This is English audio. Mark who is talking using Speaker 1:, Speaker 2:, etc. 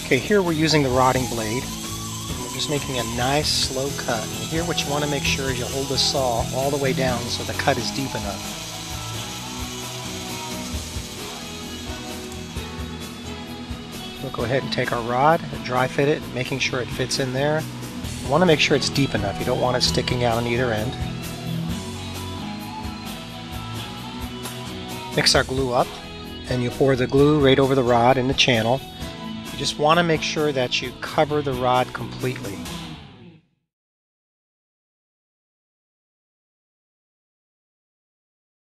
Speaker 1: Okay, here we're using the rodding blade. We're just making a nice slow cut. And here what you want to make sure is you hold the saw all the way down so the cut is deep enough. We'll go ahead and take our rod, dry fit it, making sure it fits in there. You want to make sure it's deep enough. You don't want it sticking out on either end. Mix our glue up, and you pour the glue right over the rod in the channel. You just want to make sure that you cover the rod completely.